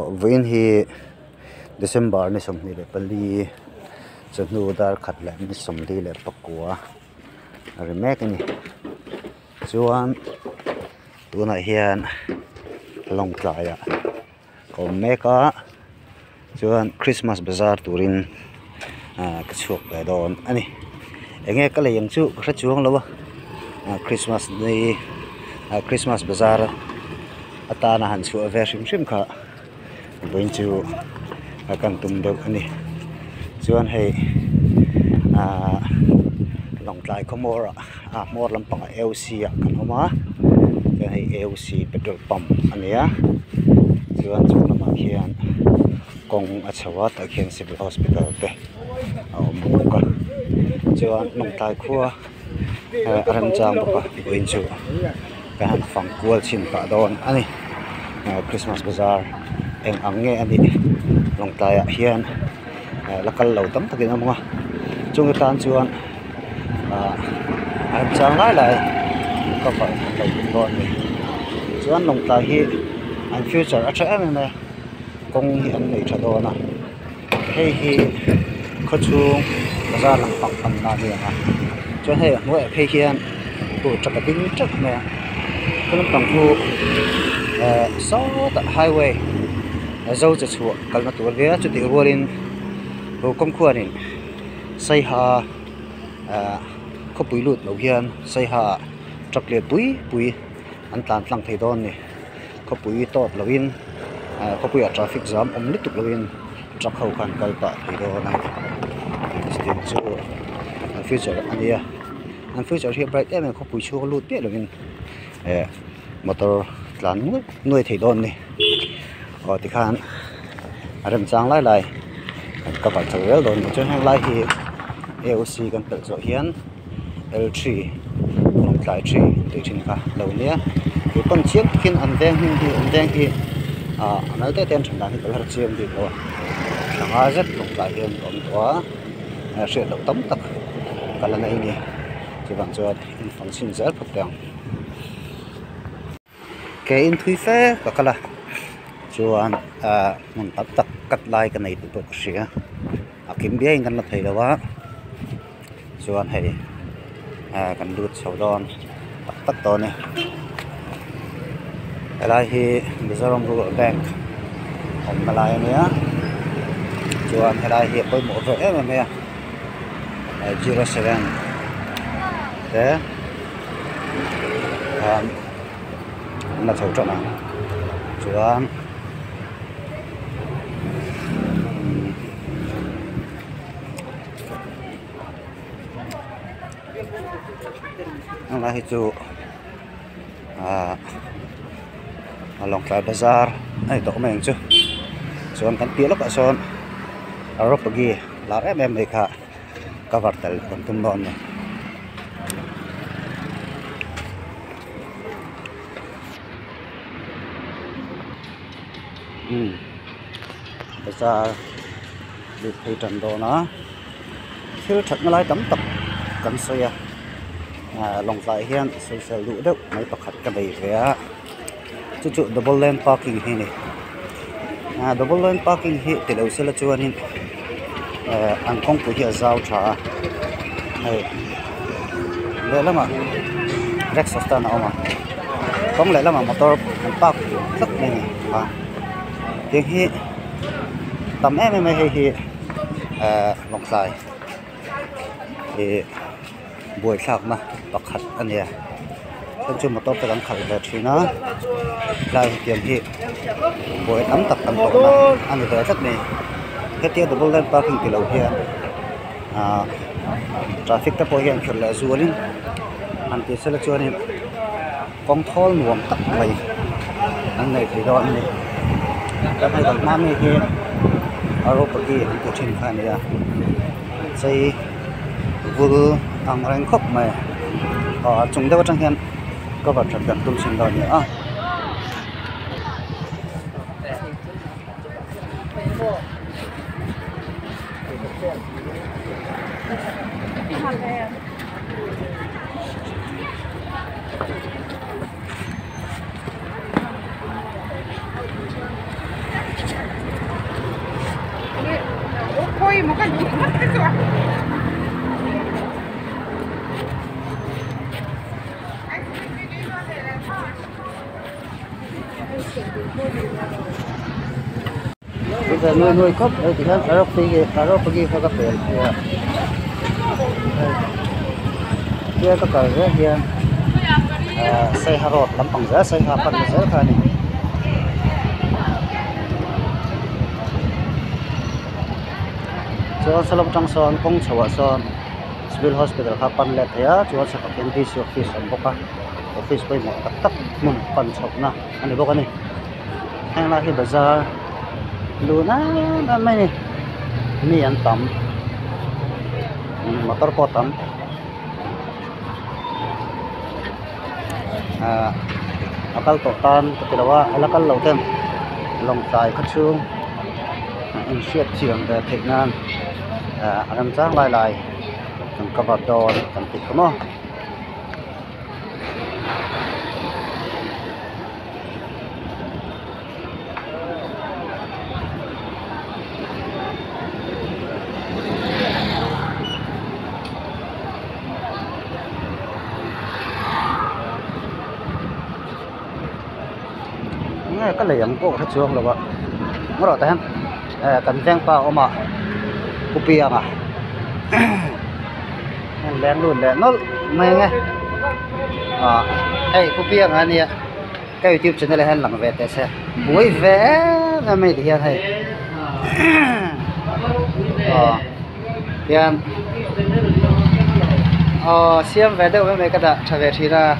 Vin hi December ni som ni le pali chanu dar khat le ni som li le pakua remek ni chuan tuna hian long tlaya ko meka chuan Christmas bazaar turin ka chuak ve don ani enge ka le yang chu kha chuang lawa Christmas ni Christmas bazaar atana han chu ave shim kha going to kan tum deuh ani chuan hei long tlai khomora mor lampang LC kan homa chuan hei LC petrol pump ania chuan chunama khian kong achawa ta khian civil hospital te ka chuan long tlai khuwa aram chang boka going to kan fang kual chin ka don ani Christmas bazaar eng ange ani long tlai hian lakal lo tam takin amonga chung tan chuan aram chang lai ka pa lo don ni chuan long tlai hi an future acha em me kong hi an nei thadona hei hi khachung bazaar lampang an na ni anga chuan hei noi phei hian tu chakatin chak me kan pang thu so the highway zo cha chu kalna tur ve chu ti rualin ro kom khuanin sai ha khopui lut lo hian sai ha chakle pui an tlan tlang thei don ni khopui tot lovin khopui a traffic jam lituk lovin truck ho khan kalpa thei do na stem chu future ania an future hi bright em khopui chu lut pe lovin motor tlan nuôi thei don ni ti khan aram chang lai ka pa chawel don chu hang lai hi AOC kan tel zo hian L3 long tlai 3 te chin ka lo nia ki kon chiam kin an deng hi anal te ten thanda hi kal har chiam di lo thanga zet long tlai hian om to she lo tam tak kala nei ni chi bang chuan in function zel phutang ke in thui fe ka kala chuan mun tak kat lai ka nei tu sia akim bia in kan la thei lawa chuan hei kan lut sodon tak to ne alai hi Mizoram Rural Bank om malai ania chuan alai hi poi mo ve em me 07 te na chau chana chuan ang lahi chu long tlai bazaar ai to meng chu chuan kan pi lok a son aro pagi lar em me kha cover tel kon tum don ne bazaar đi thei tan do na thil that na lai tam tak kan soya long tlai hian social lu deuh mai pakhat ka dei ve a chu double lane parking hi ni double lane parking hi te lo sela chuanin an kong pu hi zau tha ai le lama Lexus ta na oma kong le lama motor an park tak ni ti hi tam em hi long tlai buổi thạc mà bạc hạt anh em con chim motor cái đám khẩu về thì nó lại tiền thị buổi tắm tập tắm tổ mà anh về rất này cái tiêu double lane parking thì lâu hiện traffic tập hiện kiểu là du lịch anh thì sẽ là cho nên con thol nuông tắc vậy anh này thì đó anh này cái này còn nam này kia Aeroport kia anh cũng trên khai này xây vừa ang rang khop mai chung dewa chang hian ka ba thak dan tum sin da ni bây giờ nuôi cốc đây thì cà rốt pergi ke kapel dia ke kerja dia saya harus tampang saya hapan saya kan so salam tang son kong chawa son civil hospital hapan let ya chuan sa NDC office an boka office poi mo tak mun pan chop na ani boka ni hang la hi bazar luna na mai ni an tam motor potam akal to tan katilawa alakal lautem long tai khachung in shiat chiang da theknan anam chang lai kan cover door kan tik mo cái này em có cái chuông rồi bạn, nó rồi tên, cần giang pa oma, copy à, lên luôn lên, nó mày nghe, hey copy à anh nhỉ, cái YouTube channel này làm về thế sao, buổi vẽ là mày thì hay, tiền, xem về đâu mấy cái đã trở về thì là,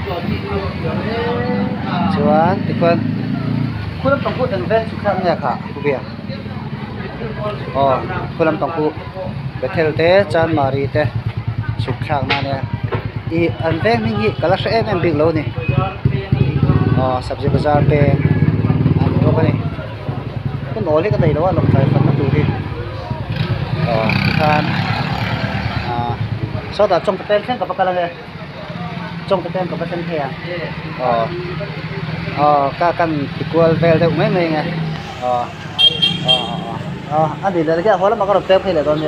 chuan, thì con kulam tongku dan ven sukha nya kha kubia kulam tongku betel te chan mari te sukha na ne I an ven ning hi kala se em big lo ni sabji bazar pe an ro ka ni kun oli ka dai lo lom sai fan na tu ri khan so da chong te ten ka pakala ne chong te ten ka pa sen the ka kan equal vel de mấy mấy nghe anh đi là cái hồi mà có được tem hay là con gì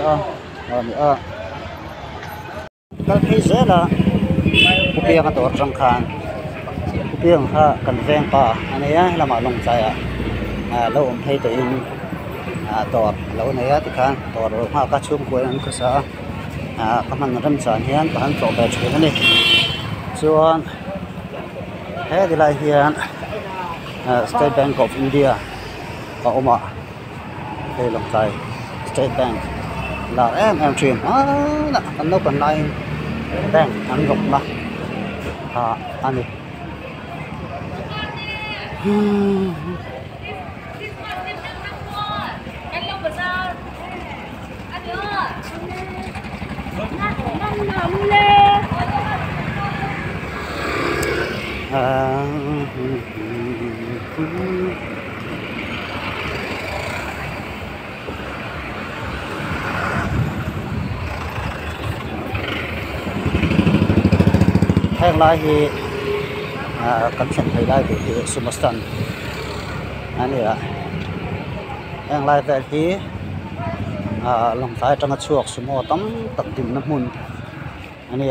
cái khi dễ là cụ bia cái tổ trăng khan cụ bia ha cần ven pa anh ấy là mà lồng dài lâu ông thấy tụi in tổ lâu này thì khan tổ rồi hoa cá chum cuối anh cứ sợ các bạn râm sản hiền và anh tổ về chuyện này chuan thế thì lại hiền State Bank of India có oma đây lòng tay State Bank là em truyền là anh nó còn lại bank anh gục mà anh đi hang lai hi kan chen thei lai hi sumastan ani hang lai ve hi long tai tanga chuak sumo tam tak tim na mun ani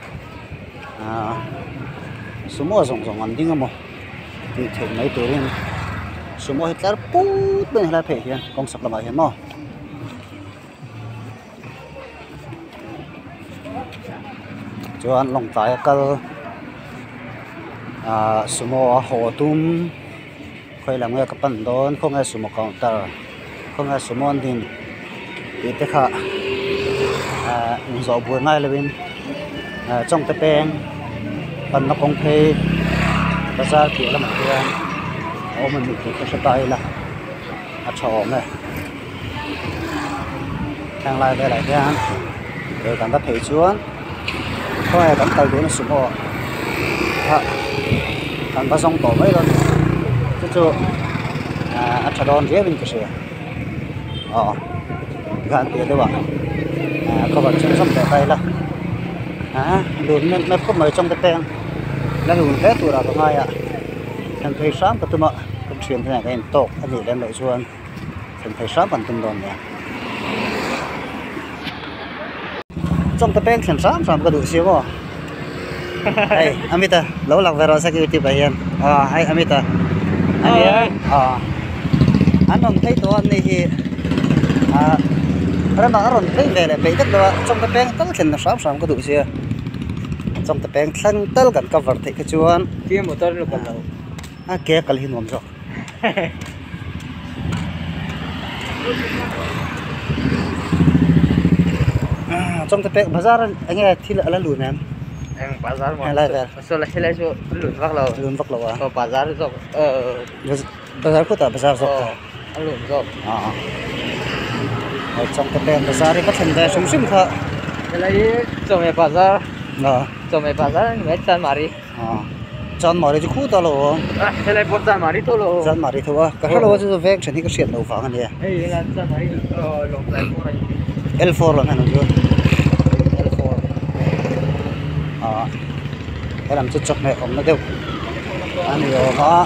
sumo zong an ding amo ti thei mai turin sumo hitler put ben la phe hian kong sak lama hian mo chuan long tai kal sumo ho tum khoi lam nge kapan don khong nge sumo counter khong nge sumo din ti te kha zo bu ngai lewin trong te peng pan na kong phei bazar ki lam hian mình bị cái sợi tay là chó này đang lại về lại ra rồi cảm thấy xuống thôi cảm tay của nó sụp bỏ cảm ta xong tổ mấy rồi chứ chưa chó đòn dễ bên cái gì gan tiền đấy bạn các bạn chân sắp để tay là luôn nên không mới trong cái tên là luôn hết tuổi nào có ai ạ thành thấy sáng của tôi mà cũng truyền thế này cái tộc anh đi lên lại xuân thành thấy sáng bản tin đồn nhỉ trong tập beng sẵn sàng cái đủ xíu mà hey Amita lâu lạc về rồi security bài hiền hay Amita anh anh ông thấy tôi này thì rồi mà rồi thấy về lại bị tất đó trong tập beng tất sẵn sàng cái đủ xíu trong tập beng thân tất cả cover thì cái chuan kia motor lo kalau kia kali hin rồi trong tập beng bazar anh nghe thì là lùn em yang pasar mau Helai ver. soalnya helai so lun vak lo à oh pasar so bazar kota bazar zok lun so ở trong tập beng bazar thì bắt thành ra súng súng thợ helai so me pasar đó me chan mari chọn mỏ thì khu tao lo helai pot chan mari to lo chọn mỏ thì thôi cái hello cho vek chân thì cái chuyện đầu phẳng anh đi hey helai chan mari long time more L4 là nó chưa L4 cái làm chút chọc này ông nó đều anh hiểu nó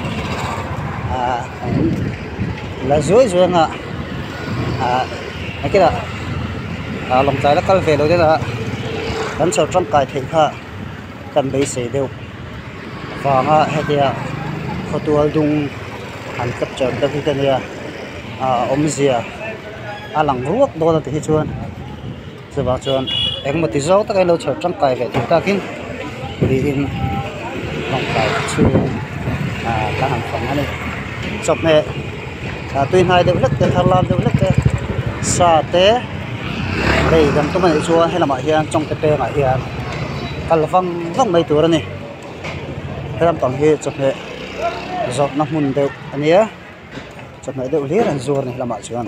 là dưới ngạ cái đó lòng trái nó cắt về rồi đấy là đánh sầu trong cài thịt ha cần bị xỉ đều và hay thì có tua dung hành cấp trở tới cái này gì lằng ruốc đôi là thì chuan giờ vào chuan em một tí dấu tất cái lâu chờ trong cài về thì ta kiến đi in lòng cài chu các hàng phẩm này chọc này tuy hai đều lắc cái thằng làm đều lắc cái sa té đây gần tôi mới chuan hay là mọi hiện trong cái pe mọi hiện cả văng văng mấy tuổi rồi này cái làm bằng hệ chọc này giọt nó mùn đều anh nhé chọc này đều liếc là rồi này là mọi chuan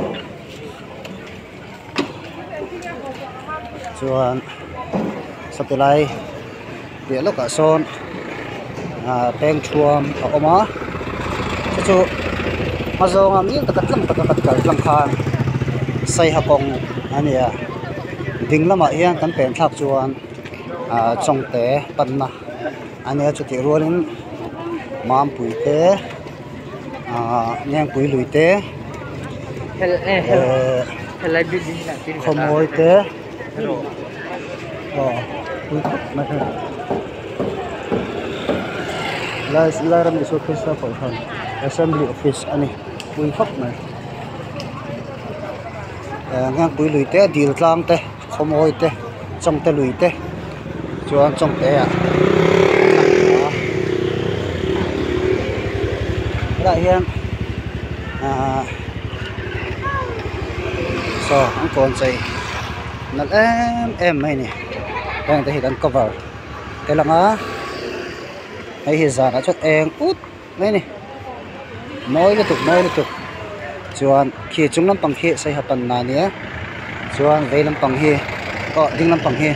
chuan sắp tới đây để lúc cả son beng chuam ở oma chú mà giờ ngắm những tất cả lăng khan xây học công anh ấy đinh lắm mà yên tấm bền tháp chuan trong té bận mà anh ấy chú tiểu luôn mám bụi té nhang bụi lùi té helai bi không môi té là làm số office là phải không assembly office anh bùi khóc này ngang bùi lùi té điều lang té không môi té trong té lùi té chuan trong té lại hiện anh còn gì nó em này nè đang thấy đang cover cái là má hay hiện ra đã cho em út đây nè nói liên tục chuan khi chúng lâm bằng khi xây hợp phần nào nhé chuan về lâm bằng khi đinh lâm bằng khi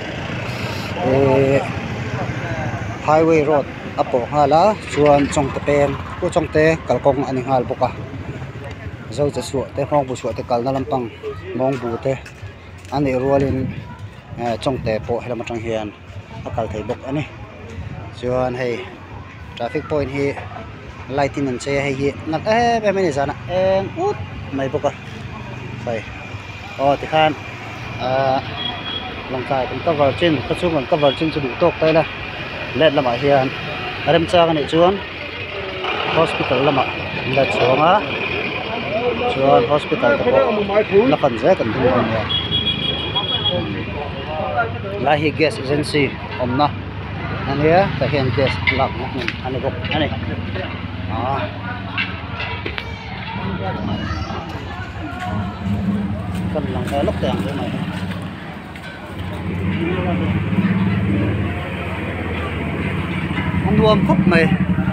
highway road apo hala chuan trong tập em cô trong te kal kong anh hal boka dâuจะสวยแต่ห้องบุสวยแต่กัลนั่นลำปังมองบูเตอันนี้รัวลินจ้องแต่โปะให้เรามาจังเฮียนอากาศไทยบกอันนี้ส่วนให้ traffic point ให้ไล่ที่นั่นเชียให้นัดแบบไม่ได้จ้ะนะอุ๊ดไม่บกอ่ะไปที่ข้านลงกายเป็นก็ virgin ก็ช่วงก็ virgin จะดูตกไปละเล็ดละมาเฮียนเริ่มจากนี่ชวน hospital ละมาเล็ดชวงchuan hospital to la kan je kan du ania la hi gas agency omna ania ta hian gas lak na ani bok ani kan lang lok tang thế này anh nuông khóc mày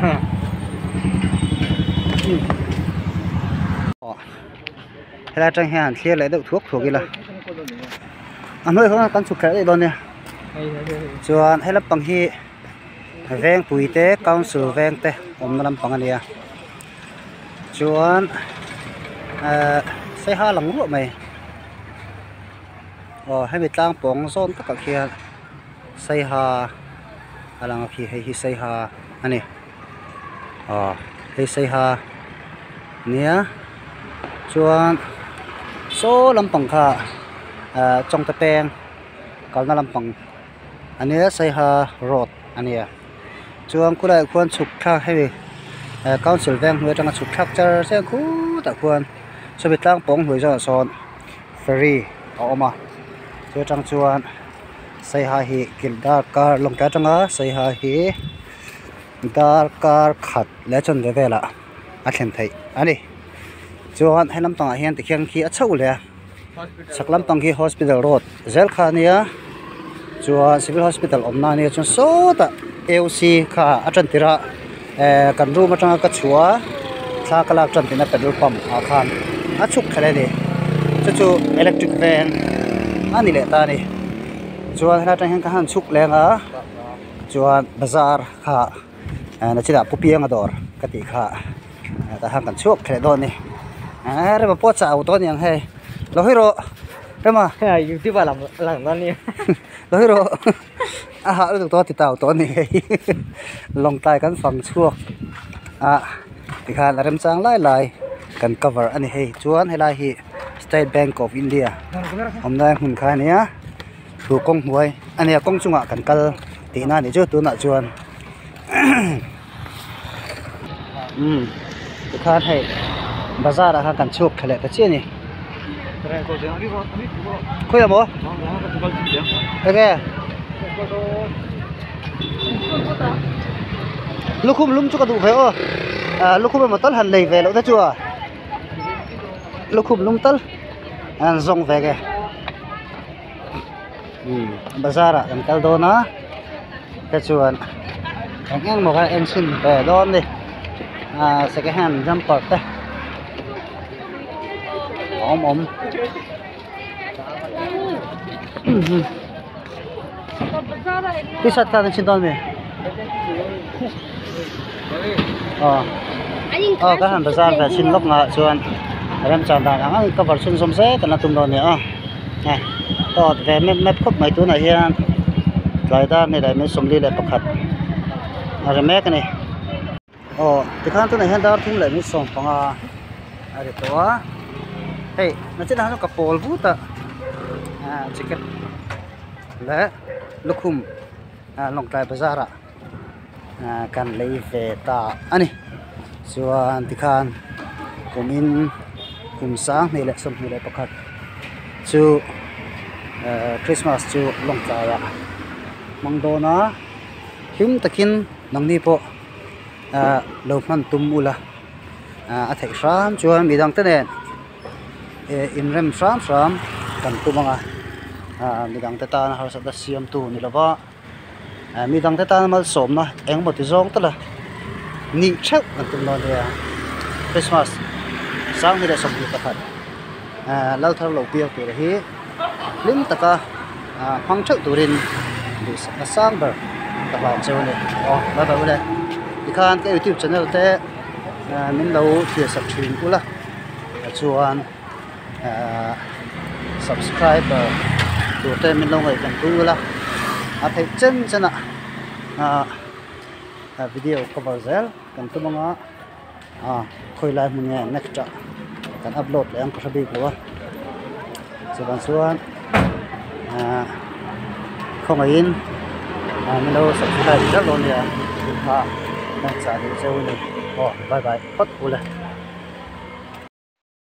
là trang hàng kia lấy được thuốc thuộc kia là anh ơi không cần chụp cái này đâu nè chuan hay là bằng hi ven bụi té cao su ven té nó làm bằng này chuan xây ha lằng ruộng mày hay bị tăng bóng zone tất cả kia xây ha lằng khi hay xây ha anh này hay xây ha nhé chuan số lâm bằng kha trong tập beng kalna lampang ania sai ha road ania chuang kulai khuan chuk thak heavy council veng hnuai tanga chuk thak char se khu ta khuan sobitlang pong hnuai za son ferry oma chu tang chuan sai ha hi kildar kar long ta tanga sai ha hi dar kar khat le chon ve vela a thlem thei ani chuan helam pang hian ti khiang khi a chho le saklam pang hi hospital road zel khania chuan civil hospital omna ni chun so ta AOC kha atran tira kan room atanga ka chua thla kalak tran tina petrol pump a khan a chuk khale ni chu electric van ani le ta ni chuan hna tang hian ka han chuk lenga chuan bazar kha na chida pupiang ador kati kha ta han kan chuk khale don ni re ma po cha auto ni ang he lo hiro rema YouTube làm nó đi lo hiro a ha lu to ti tau to ni long tai kan phang chuak a ti khan rem chang lai lai kan cover ani hei chuan helai hi State Bank of India omnai hun kha nia thu kong huai ania kong chunga kan kal ti na ni chu tu na chuan ti khan hei bazar a kan chuk khale ta chi ni khoi amo okay lukhum lum chu ka du phe o lukhum ma tal han lei ve lo ta chu lukhum lum tal an zong ve ge bazar a kan kal do na ta chuan ang ang mo ka engine ve don ni second hand jumper ta om cái sắt ta trên don này cái hàng bazar là xin lốc ngã chuan em chọn đàn hàng cái vật xuân xôm xé cái là tung đòn này này to về mép khúc mấy túi này hiền lại ta này lại mới xôm đi lại bọc hạt rồi mép cái này thì khán túi này hiền ta thung lại mới xôm bằng để to hey nó chỉ là nó cặp bol vút chicken lẽ lukhum long tai bazar kan lei ve ta ani chuan tikhan kumin kum sang nei le som nei le pakhat chu Christmas chu long tai a mangdona him takin nangni po lo man tum ula a thei ram chuan midang te nen inrem ram kan tumanga midang te ta na har sa da siam tu ni lawa midang te ta mal som na eng mo ti zong ta la ni chak kan tum lo de Christmas sang ni le som ni ta khat lau thar lo piak tu hi lim taka phang chak turin du sa sang ber ta ba cheu ni ba ba le ikhan ke YouTube channel te min lo ti sab thin ula chuan subscriber tu te min lo ngai kan tu la a thei chen chana video cover zel kan tu manga khoi lai mun ne next kan upload le ang ka bi ko chuan chuan không ai in min lo subscribe zel lo ne ha dan cha ni cheu ni bye bye hot ula